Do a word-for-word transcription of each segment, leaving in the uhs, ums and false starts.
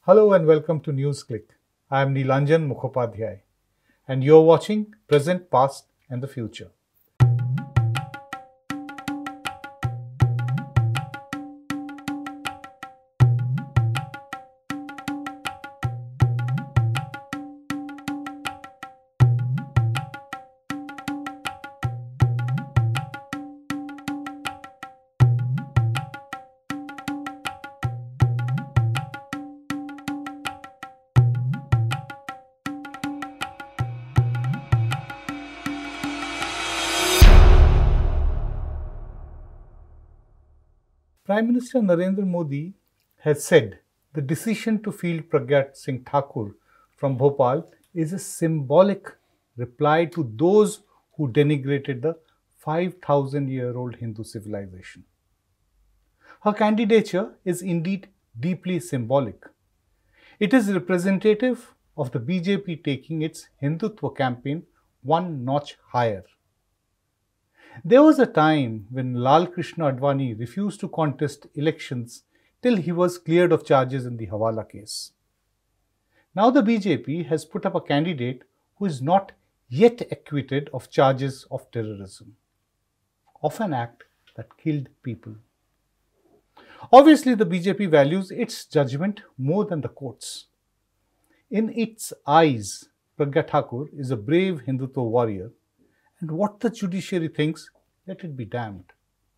Hello and welcome to NewsClick. I am Nilanjan Mukhopadhyay and you are watching Present, Past and the Future. Prime Minister Narendra Modi has said the decision to field Pragya Singh Thakur from Bhopal is a symbolic reply to those who denigrated the five thousand year old Hindu civilization. Her candidature is indeed deeply symbolic. It is representative of the B J P taking its Hindutva campaign one notch higher. There was a time when Lal Krishna Advani refused to contest elections till he was cleared of charges in the Hawala case. Now the B J P has put up a candidate who is not yet acquitted of charges of terrorism, of an act that killed people. Obviously, the B J P values its judgment more than the courts. In its eyes, Pragya Thakur is a brave Hindutva warrior, and what the judiciary thinks, let it be damned.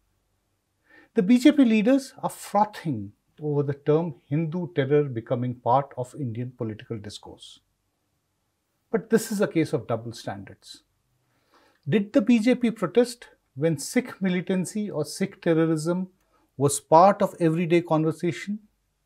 The B J P leaders are frothing over the term Hindu terror becoming part of Indian political discourse. But this is a case of double standards. Did the B J P protest when Sikh militancy or Sikh terrorism was part of everyday conversation?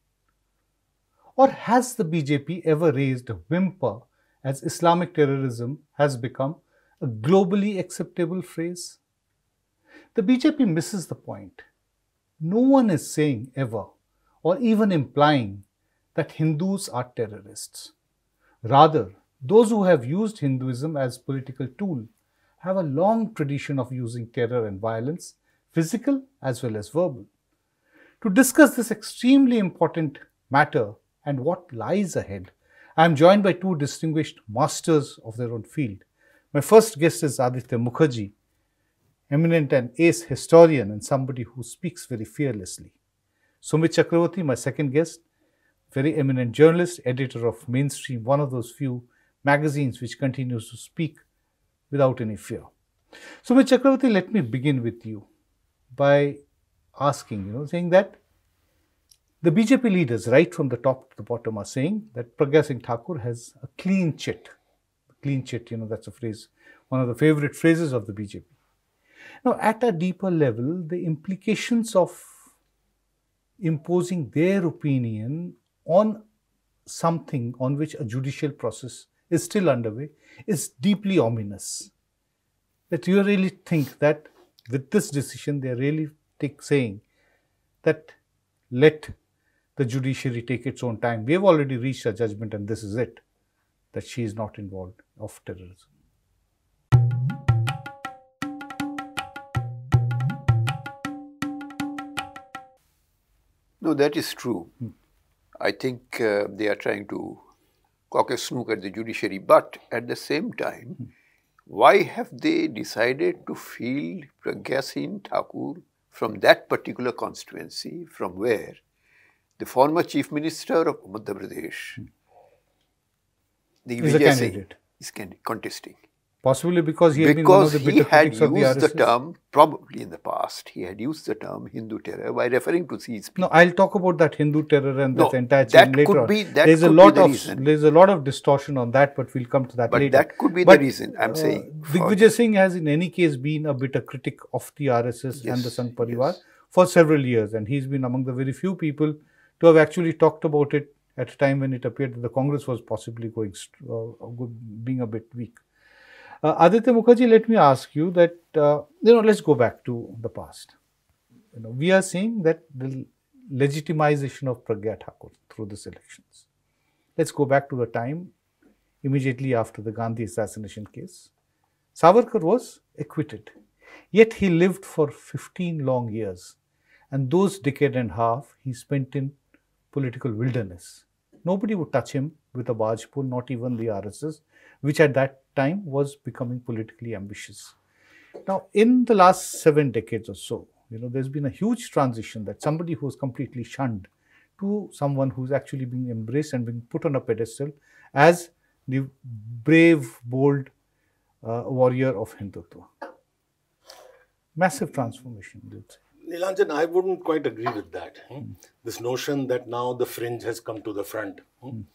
Or has the B J P ever raised a whimper as Islamic terrorism has become a globally acceptable phrase? The B J P misses the point. No one is saying ever or even implying that Hindus are terrorists. Rather, those who have used Hinduism as political tool have a long tradition of using terror and violence, physical as well as verbal. To discuss this extremely important matter and what lies ahead, I am joined by two distinguished masters of their own field. My first guest is Aditya Mukherjee, eminent and ace historian and somebody who speaks very fearlessly. Sumit Chakravartty, my second guest, very eminent journalist, editor of Mainstream, one of those few magazines which continues to speak without any fear. Sumit Chakravartty, let me begin with you by asking, you know, saying that the B J P leaders, right from the top to the bottom, are saying that Pragya Singh Thakur has a clean chit. Clean chit, you know, that's a phrase, one of the favorite phrases of the B J P. Now, at a deeper level, the implications of imposing their opinion on something on which a judicial process is still underway is deeply ominous. That you really think that with this decision, they are really take, saying that let the judiciary take its own time. We have already reached a judgment and this is it, that she is not involved of terrorism. No, that is true. Hmm. I think uh, they are trying to cock a snook at the judiciary, but at the same time, hmm. why have they decided to field Pragya Singh Thakur from that particular constituency, from where the former Chief Minister of Madhya Pradesh, hmm. the is a candidate. Is contesting. Possibly because he had because been one of the bitter critics of the Because he had used R S S. the term, probably in the past, he had used the term Hindu terror by referring to these people. No, I'll talk about that Hindu terror and no, this entire that chain later could on. Be, that there's could a lot be the of reason. There's a lot of distortion on that, but we'll come to that but later. But that could be but, the reason, I'm uh, saying. Digvijay Singh has in any case been a bitter critic of the R S S yes, and the Sangh Parivar yes. for several years, and he's been among the very few people to have actually talked about it at a time when it appeared that the Congress was possibly going uh, being a bit weak. Uh, Aditya Mukherjee, let me ask you that, uh, you know, let's go back to the past. You know, we are seeing that the legitimization of Pragya Thakur through these elections. Let's go back to the time immediately after the Gandhi assassination case. Savarkar was acquitted, yet he lived for fifteen long years, and those decade and a half he spent in political wilderness. nobody would touch him with a barge pole, not even the R S S, which at that time was becoming politically ambitious. Now, in the last seven decades or so, you know, there's been a huge transition that somebody who was completely shunned to someone who's actually being embraced and being put on a pedestal as the brave, bold uh, warrior of Hindutva. Massive transformation, you'd say. Nilanjan, I wouldn't quite agree with that. Hmm? This notion that now the fringe has come to the front. Hmm? Hmm.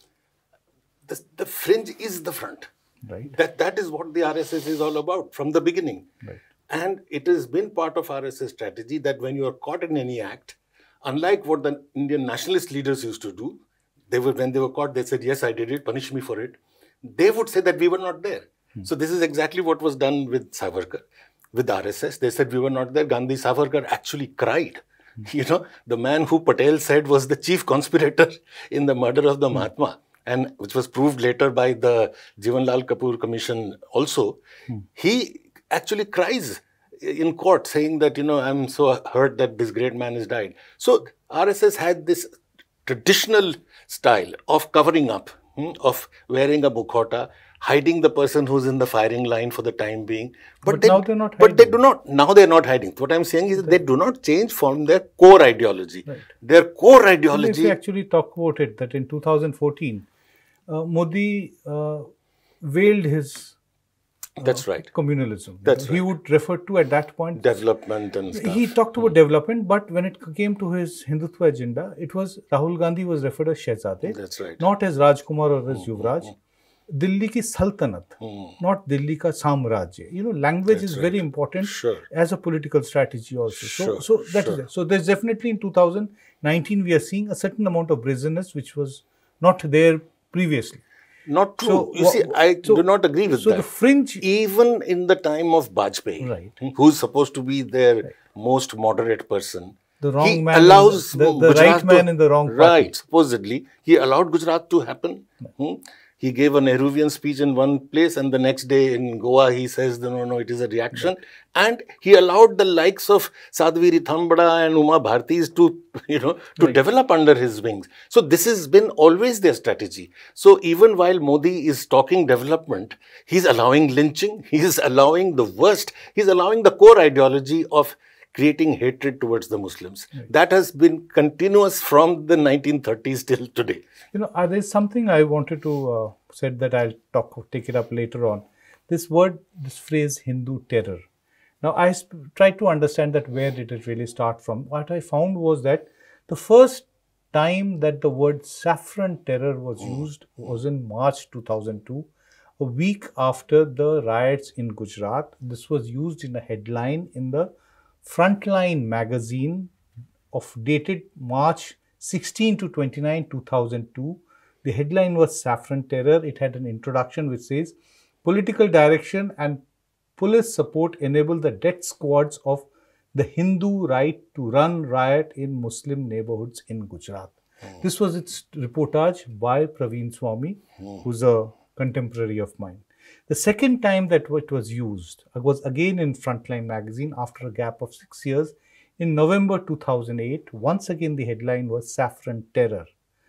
The, the fringe is the front. Right. That, that is what the R S S is all about from the beginning. Right. And it has been part of R S S strategy that when you are caught in any act, unlike what the Indian nationalist leaders used to do, they were, when they were caught, they said, yes, I did it, punish me for it. They would say that we were not there. Hmm. So this is exactly what was done with Savarkar, with R S S. They said we were not there. Gandhi Savarkar actually cried. Hmm. You know, the man who Patel said was the chief conspirator in the murder of the hmm. Mahatma, and which was proved later by the Jivanlal Kapoor Commission also, hmm. he actually cries in court saying that, you know, I'm so hurt that this great man has died. So R S S had this traditional style of covering up, hmm, of wearing a mukhota, hiding the person who's in the firing line for the time being. But, but they, now they're not hiding. But they do not, now they're not hiding. What I'm saying is that they do not change from their core ideology. Right. Their core ideology... If we actually talk about it, that in two thousand fourteen, uh, Modi uh, veiled his uh, That's right. communalism. That's He right. would refer to at that point... Development and stuff. He talked about mm. development, but when it came to his Hindutva agenda, it was Rahul Gandhi was referred as Shehzade. That's right. Not as Rajkumar or as Mm, Yuvraj. mm, Delhi ki Saltanat, mm. not Delhi ka Samrajya. You know, language That's is right. very important Sure. as a political strategy also. Sure. So, so that Sure. is it. So there's definitely in two thousand nineteen we are seeing a certain amount of brazenness which was not there previously. Not true. So, you see, I so, do not agree with so that. So the fringe... Even in the time of Bajpayee, right. who's supposed to be their right. most moderate person, the wrong he man allows the, the, the right man to, in the wrong party. Right, supposedly. He allowed Gujarat to happen. Hmm? He gave a Nehruvian speech in one place, and the next day in Goa he says, no, no, it is a reaction. Right. And he allowed the likes of Sadhvi Rithambada and Uma Bhartis to, you know, to right. develop under his wings. So this has been always their strategy. So even while Modi is talking development, he's allowing lynching, he's allowing the worst, he's allowing the core ideology of creating hatred towards the Muslims. Right. That has been continuous from the nineteen thirties till today. You know, uh, there's something I wanted to uh, said that I'll talk, take it up later on. This word, this phrase, Hindu terror. Now, I tried to understand that where did it really start from. What I found was that the first time that the word saffron terror was mm. used was in March two thousand two, a week after the riots in Gujarat. This was used in a headline in the Frontline magazine of dated March sixteenth to twenty-ninth, two thousand two. The headline was Saffron Terror. It had an introduction which says, political direction and police support enable the death squads of the Hindu right to run riot in Muslim neighborhoods in Gujarat. Mm. This was its reportage by Praveen Swami, mm. who's a contemporary of mine. The second time that it was used was again in Frontline magazine after a gap of six years in November two thousand eight. Once again, the headline was Saffron Terror.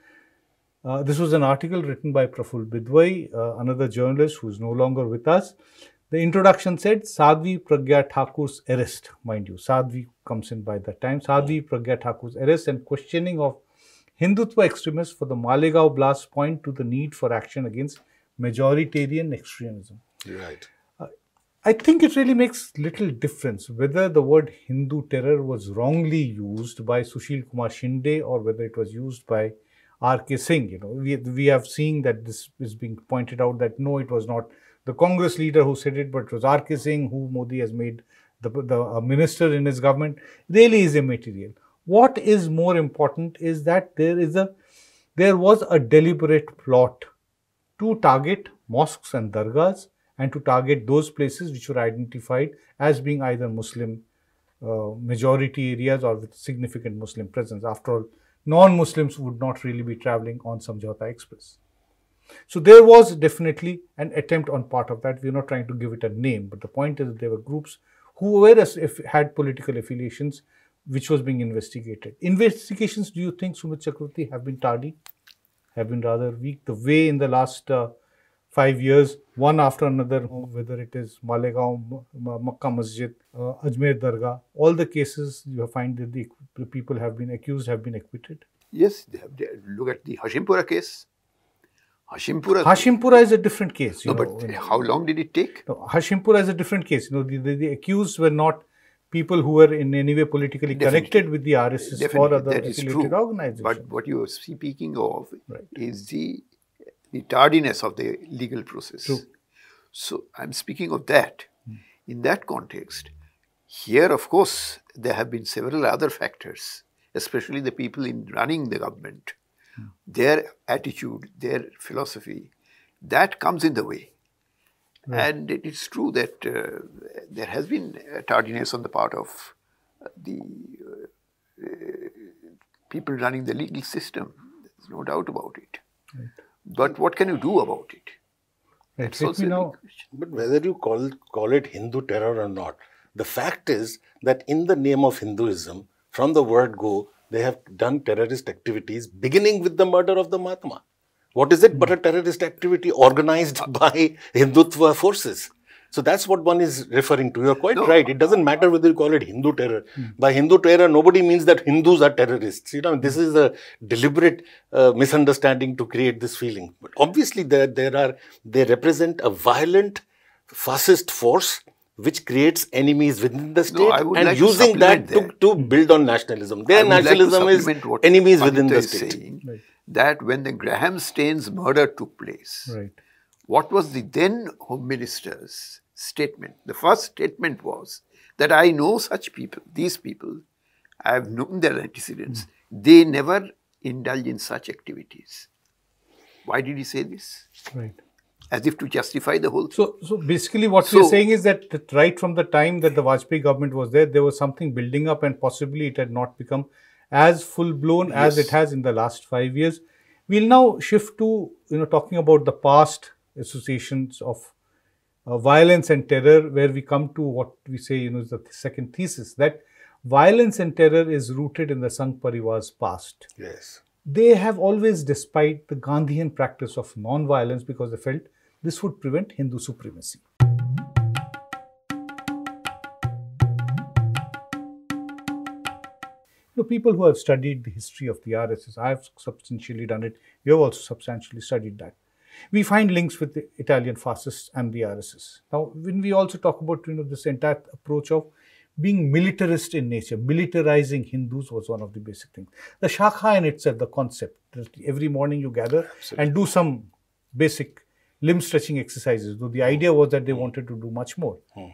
Uh, this was an article written by Praful Bidwai, uh, another journalist who is no longer with us. The introduction said Sadhvi Pragya Thakur's arrest. Mind you, Sadhvi comes in by that time. Sadhvi Pragya Thakur's arrest and questioning of Hindutva extremists for the Malegaon blast point to the need for action against majoritarian extremism. Right. Uh, I think it really makes little difference whether the word Hindu terror was wrongly used by Sushil Kumar Shinde or whether it was used by R K Singh. You know, we, we have seen that this is being pointed out that no, it was not the Congress leader who said it, but it was R K Singh who Modi has made the, the uh, minister in his government. Really is immaterial. What is more important is that there is a there was a deliberate plot to target mosques and dargahs and to target those places which were identified as being either Muslim uh, majority areas or with significant Muslim presence. After all, non-Muslims would not really be traveling on Samjhauta Express. So there was definitely an attempt on part of that. We're not trying to give it a name, but the point is that there were groups who were if had political affiliations which was being investigated. Investigations, do you think, Sumit Chakravartty, have been tardy? have been rather weak. The way in the last uh, five years, one after another, whether it is Malegaon, Makkah Masjid, uh, Ajmer Dargah, all the cases you find that the, the people have been accused have been acquitted. Yes, they have, they, look at the Hashimpura case. Hashimpura. Hashimpura is a different case. You no, know, but how long did it take? No, Hashimpura is a different case. You know, the, the, the accused were not people who were in any way politically Definitely. connected with the R S S Definitely. or other that affiliated organizations. But what you are speaking of right. is the, the tardiness of the legal process. True. So I'm speaking of that. Hmm. In that context, here of course there have been several other factors, especially the people in running the government, hmm. their attitude, their philosophy, that comes in the way. Right. And it is true that uh, there has been a tardiness on the part of uh, the uh, uh, people running the legal system. There's no doubt about it. Right. But what can you do about it? Right. That's also know. But whether you call, call it Hindu terror or not, the fact is that in the name of Hinduism, from the word go, they have done terrorist activities, beginning with the murder of the Mahatma. What is it but a terrorist activity organized by Hindutva forces? So that's what one is referring to. You're quite no. right. It doesn't matter whether you call it Hindu terror. Mm. By Hindu terror, nobody means that Hindus are terrorists. You know, this is a deliberate uh, misunderstanding to create this feeling. But obviously, there, there are they represent a violent, fascist force which creates enemies within the state no, and like using that, that. To, to build on nationalism. Their nationalism like is enemies within the is state. Saying, right. That when the Graham Staines murder took place, right. what was the then Home Minister's statement? The first statement was that I know such people, these people, I have known their antecedents, mm. they never indulge in such activities. Why did he say this? Right. As if to justify the whole thing. So, so basically what so, we're saying is that, that right from the time that the Vajpayee government was there, there was something building up and possibly it had not become as full-blown yes. as it has in the last five years. We'll now shift to, you know, talking about the past associations of uh, violence and terror, where we come to what we say, you know, is the second thesis, that violence and terror is rooted in the Sangh Parivar's past. Yes. They have always, despite the Gandhian practice of non-violence, because they felt this would prevent Hindu supremacy. The people who have studied the history of the R S S, I have substantially done it, you have also substantially studied that. We find links with the Italian fascists and the R S S. Now, when we also talk about, you know, this entire approach of being militarist in nature, militarizing Hindus was one of the basic things. The Shakha in itself, the concept, that every morning you gather Absolutely. and do some basic limb stretching exercises, though the idea was that they mm. wanted to do much more. Mm.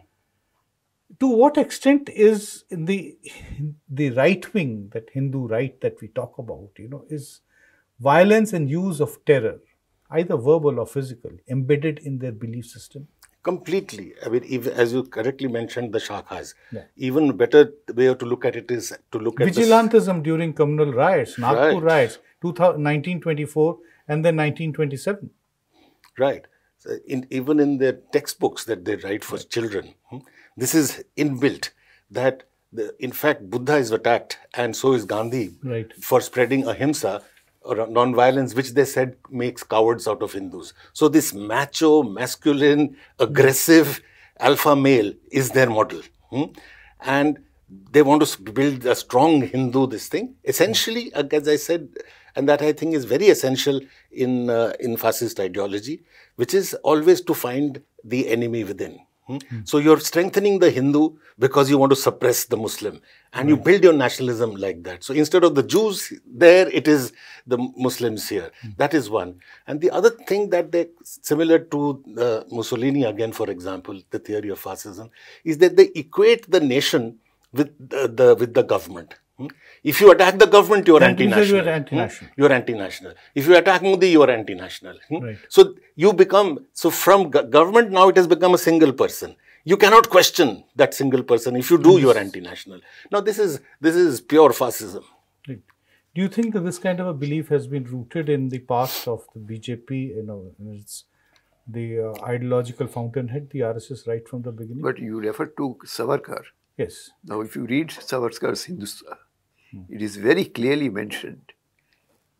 To what extent is in the the right wing, that Hindu right that we talk about, you know, is violence and use of terror, either verbal or physical, embedded in their belief system? Completely. I mean, even, as you correctly mentioned, the Shakhas. Yeah. Even better way to look at it is to look at vigilantism during communal riots, Nagpur right. riots, nineteen twenty-four and then nineteen twenty-seven. Right. So in, even in their textbooks that they write for right. children, this is inbuilt that, the, in fact, Buddha is attacked and so is Gandhi right. for spreading ahimsa or non-violence, which they said makes cowards out of Hindus. So this macho, masculine, aggressive alpha male is their model. Hmm? And they want to build a strong Hindu, this thing. Essentially, as I said, and that I think is very essential in, uh, in fascist ideology, which is always to find the enemy within. Hmm? Mm. So you're strengthening the Hindu because you want to suppress the Muslim, and mm. you build your nationalism like that. So instead of the Jews there, it is the Muslims here. Mm. That is one. And the other thing that they, similar to uh, Mussolini again, for example, the theory of fascism, is that they equate the nation with the, the with the government. Hmm? If you attack the government, you are anti-national. You are anti-national. Hmm? You are anti-national. If you attack Modi, you are anti-national. Hmm? Right. So you become, so from go government now it has become a single person. You cannot question that single person. If you do, yes. you are anti-national. Now this is, this is pure fascism. Right. Do you think that this kind of a belief has been rooted in the past of the B J P, you know, it's the uh, ideological fountainhead, the R S S, right from the beginning? But you refer to Savarkar. Yes. Now, if you read Savarkar's Hindutva, hmm. it is very clearly mentioned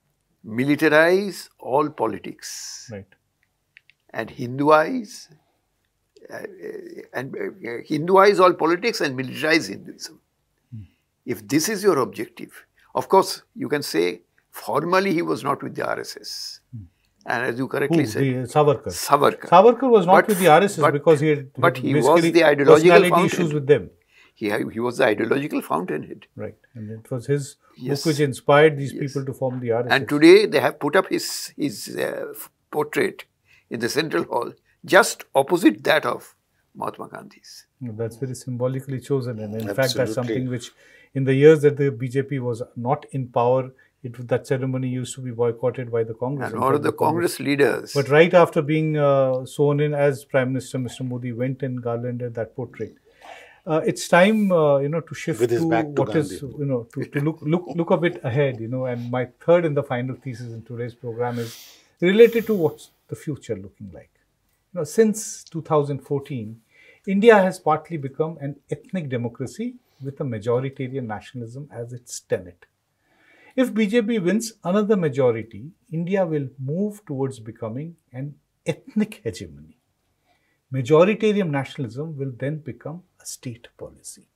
militarize all politics. Right. And Hinduize, uh, and uh, Hinduize all politics and militarize Hinduism. Hmm. If this is your objective, of course, you can say formally he was not with the R S S. Hmm. And as you correctly Who? said, The, uh, Savarkar. Savarkar. Savarkar was not but, with the R S S but, because he had but he was basically the ideological fountain. issues with them. He, he was the ideological fountainhead. Right. And it was his yes. book which inspired these yes. people to form the R S S. And today they have put up his, his uh, portrait in the Central Hall, just opposite that of Mahatma Gandhi's. That's very symbolically chosen. And in Absolutely. fact, that's something which, in the years that the B J P was not in power, it, that ceremony used to be boycotted by the Congress. And all of the Congress, Congress leaders. But right after being uh, sworn in as Prime Minister, Mister Modi went and garlanded that portrait. Uh, it's time, uh, you know, to shift With his to, back to what is, Gandhi. you know, to, to look, look, look a bit ahead, you know, and my third and the final thesis in today's program is related to what's the future looking like. You know, since two thousand fourteen, India has partly become an ethnic democracy with a majoritarian nationalism as its tenet. If B J P wins another majority, India will move towards becoming an ethnic hegemony. Majoritarian nationalism will then become a state policy.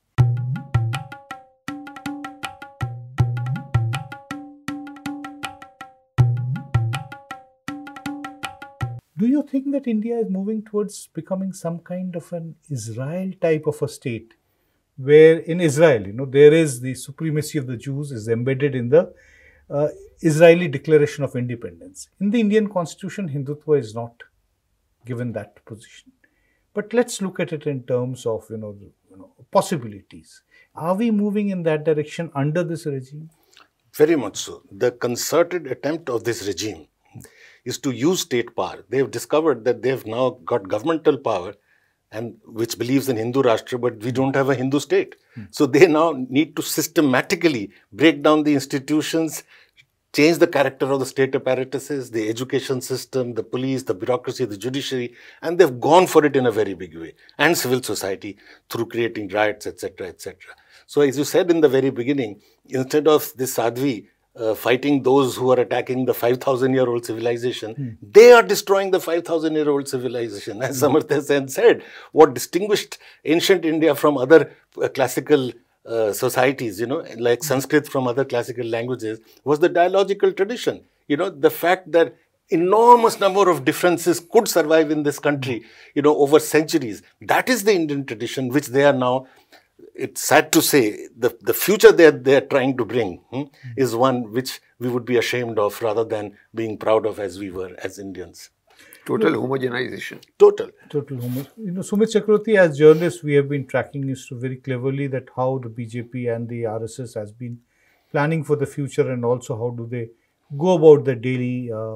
Do you think that India is moving towards becoming some kind of an Israel type of a state, where in Israel, you know, there is the supremacy of the Jews is embedded in the uh, Israeli Declaration of Independence. In the Indian Constitution, Hindutva is not given that position. But let's look at it in terms of, you know, you know, possibilities. Are we moving in that direction under this regime? Very much so. The concerted attempt of this regime is to use state power. They have discovered that they have now got governmental power, and which believes in Hindu Rashtra, but we don't have a Hindu state. Hmm. So they now need to systematically break down the institutions, change the character of the state apparatuses, the education system, the police, the bureaucracy, the judiciary, and they've gone for it in a very big way, and civil society through creating riots, et cetera, et cetera. So as you said in the very beginning, instead of this Sadhvi uh, fighting those who are attacking the five thousand year old civilization, hmm. they are destroying the five thousand year old civilization. As hmm. Samartya Sen said, what distinguished ancient India from other uh, classical Uh, societies, you know, like Sanskrit from other classical languages, was the dialogical tradition. You know, the fact that enormous number of differences could survive in this country, you know, over centuries. That is the Indian tradition, which they are now, it's sad to say, the, the future that they are trying to bring hmm, is one which we would be ashamed of rather than being proud of as we were as Indians. Total homogenization. Total. Total homogenization. You know, Sumit Chakravartty, as journalists, we have been tracking this very cleverly, that how the B J P and the R S S has been planning for the future, and also how do they go about the daily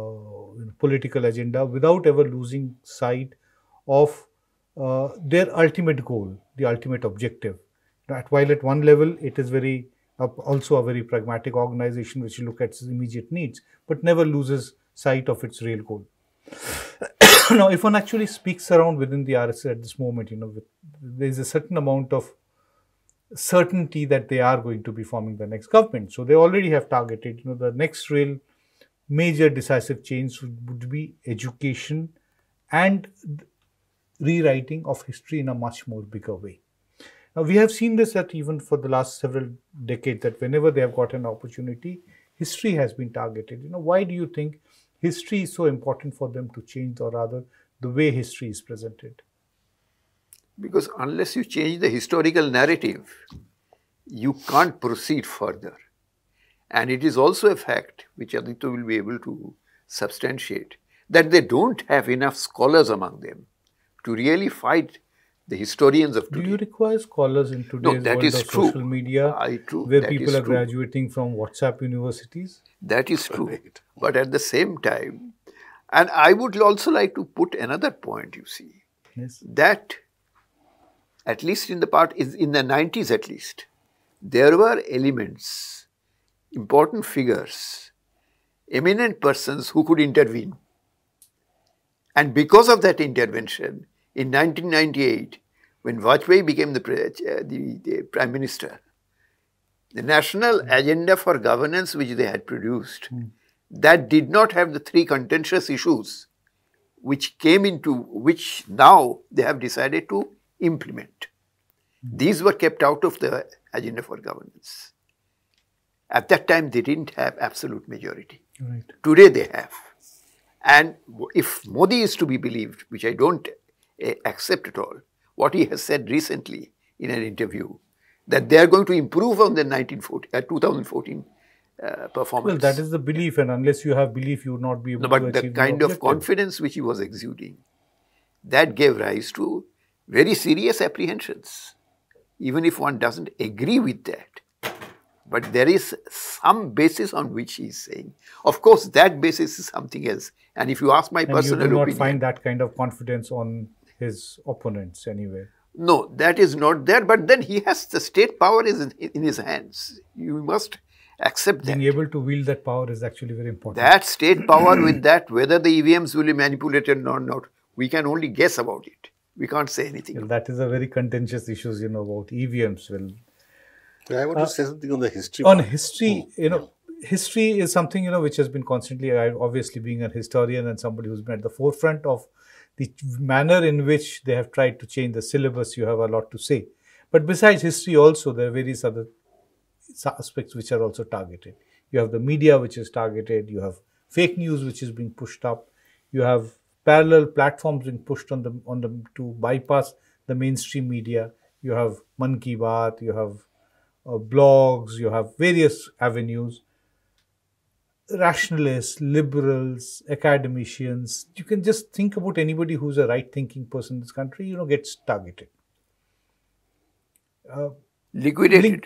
uh, political agenda without ever losing sight of uh, their ultimate goal, the ultimate objective. That while at one level it is very uh, also a very pragmatic organization which looks at its immediate needs, but never loses sight of its real goal. Now, if one actually speaks around within the R S S at this moment, you know, there is a certain amount of certainty that they are going to be forming the next government. So they already have targeted, you know, the next real major decisive change would, would be education and rewriting of history in a much more bigger way. Now, we have seen this that even for the last several decades, that whenever they have got an opportunity, history has been targeted. You know, why do you think history is so important for them to change, or rather the way history is presented? Because unless you change the historical narrative, you can't proceed further. And it is also a fact, which Aditya will be able to substantiate, that they don't have enough scholars among them to really fight the historians of today. Do you require scholars in today's no, that world is of true. social media, I, true. where that people are true. graduating from WhatsApp universities? That is true. Right. But at the same time, and I would also like to put another point, you see, yes. that at least in the part, is in the nineties at least, there were elements, important figures, eminent persons who could intervene. And because of that intervention, in nineteen ninety-eight, when Vajpayee became the, the, the Prime Minister, the national agenda for governance which they had produced, mm. that did not have the three contentious issues which came into, which now they have decided to implement. These were kept out of the agenda for governance. At that time, they didn't have absolute majority. Right. Today they have. And if Modi is to be believed, which I don't uh, accept at all, what he has said recently in an interview, that they are going to improve on the nineteen forty, uh, twenty fourteen uh, performance. Well, that is the belief, and unless you have belief, you will not be able no, to but achieve the kind the of objective. confidence which he was exuding, that gave rise to very serious apprehensions, even if one doesn't agree with that. But there is some basis on which he is saying. Of course, that basis is something else. And if you ask my and personal you do not opinion, find that kind of confidence on his opponents anywhere. no, that is not there. But then he has the state power is in, in his hands. You must accept that. Being able to wield that power is actually very important. That state power with that, whether the E V Ms will be manipulated or not, we can only guess about it. We can't say anything. Well, that is a very contentious issue, you know, about E V Ms. Well, I want to say something on the history. on part. history, you know, history is something, you know, which has been constantly, I- obviously being a historian and somebody who's been at the forefront of the manner in which they have tried to change the syllabus, you have a lot to say. But besides history also, there are various other aspects which are also targeted. You have the media which is targeted, you have fake news which is being pushed up, you have parallel platforms being pushed on the on the to bypass the mainstream media. You have Man Ki Baat, you have uh, blogs, you have various avenues. Rationalists, liberals, academicians, you can just think about anybody who's a right-thinking person in this country, you know, gets targeted. Uh, Liquidated. Link-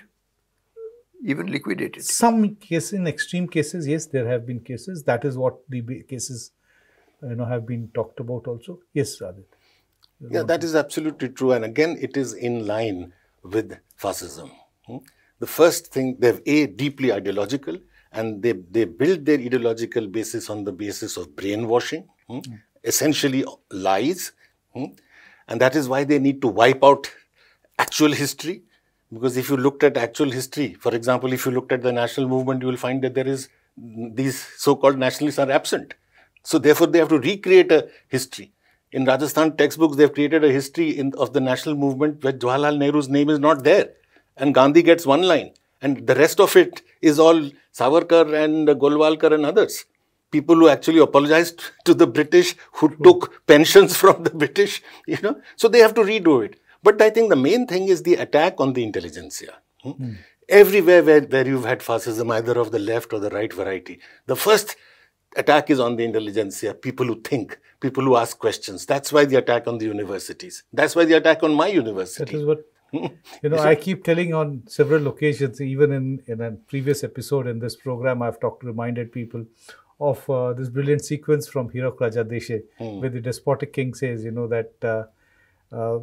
Even liquidated. some cases, in extreme cases, yes, there have been cases. That is what the ba- cases, you know, have been talked about also. Yes, Adit. Yeah, that is absolutely true. And again, it is in line with fascism. Hmm? The first thing, they're A, deeply ideological, and they, they build their ideological basis on the basis of brainwashing, hmm? essentially lies. Hmm? And that is why they need to wipe out actual history. Because if you looked at actual history, for example, if you looked at the national movement, you will find that there is, these so-called nationalists are absent. So therefore, they have to recreate a history. In Rajasthan textbooks, they have created a history in, of the national movement where Jawaharlal Nehru's name is not there. And Gandhi gets one line. And the rest of it is all Savarkar and Golwalkar and others. People who actually apologized to the British, who took pensions from the British, you know. So they have to redo it. But I think the main thing is the attack on the intelligentsia. Hmm? Mm. Everywhere where, where you've had fascism, either of the left or the right variety, the first attack is on the intelligentsia, people who think, people who ask questions. That's why the attack on the universities. That's why the attack on my university. That is what, you know, I keep telling on several occasions, even in, in a previous episode in this program, I've talked, reminded people of uh, this brilliant sequence from Hirok Raja Deshe, mm. where the despotic king says, you know, that uh, uh,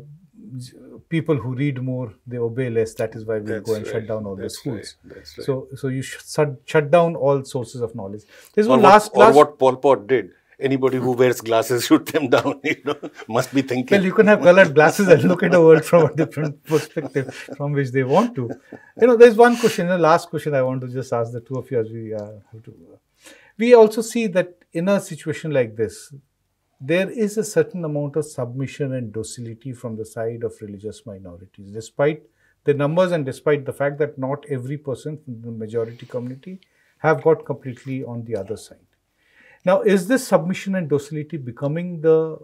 people who read more, they obey less. That is why we'll That's go and right. shut down all That's the schools. Right. That's right. So, so you should shut, shut down all sources of knowledge. There's or one what, last, or last what Pol Pot did. Anybody who wears glasses, shoot them down. You know, must be thinking. Well, you can have colored glasses and look at the world from a different perspective from which they want to. You know, there's one question, the last question I want to just ask the two of you as we uh, have to. Uh, we also see that in a situation like this, there is a certain amount of submission and docility from the side of religious minorities, despite the numbers and despite the fact that not every person in the majority community have got completely on the other side. Now, is this submission and docility becoming the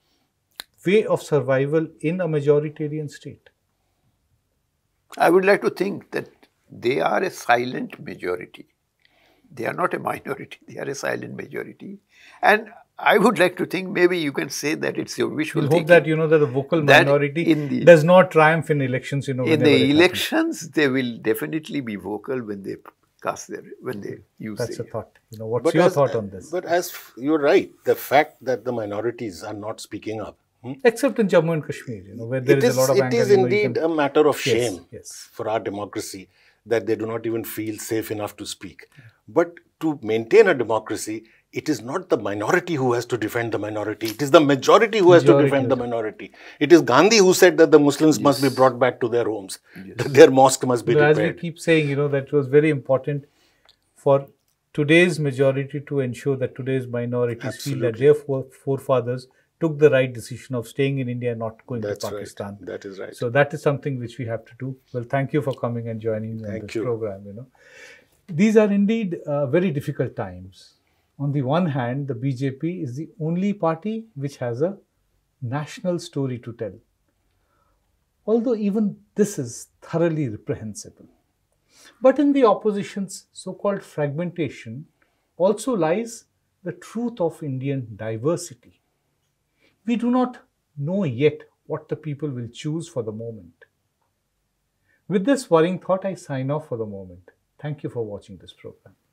way of survival in a majoritarian state? I would like to think that they are a silent majority. They are not a minority, they are a silent majority. And I would like to think maybe you can say that it's your wishful We thinking. hope that, you know, that the vocal minority the, does not triumph in elections, you know, in the elections, happens. They will definitely be vocal when they cast their, when they use That's their, a thought. You know, what's but your as, thought on this? But as you're right, the fact that the minorities are not speaking up. Hmm? Except in Jammu and Kashmir, you know, where there it is, is a lot of It anger, is you know, indeed can, a matter of shame yes, yes. for our democracy that they do not even feel safe enough to speak. But to maintain a democracy, it is not the minority who has to defend the minority. It is the majority who has majority. to defend the minority. It is Gandhi who said that the Muslims yes. must be brought back to their homes, yes. that their mosque must be but repaired. As we keep saying, you know, that was very important for today's majority to ensure that today's minorities feel that Absolutely. their fore- forefathers took the right decision of staying in India and not going That's to right. Pakistan. That is right. So that is something which we have to do. Well, thank you for coming and joining me on Thank this you. program. You know, these are indeed uh, very difficult times. On the one hand, the B J P is the only party which has a national story to tell. Although even this is thoroughly reprehensible. But in the opposition's so-called fragmentation also lies the truth of Indian diversity. We do not know yet what the people will choose for the moment. With this worrying thought, I sign off for the moment. Thank you for watching this program.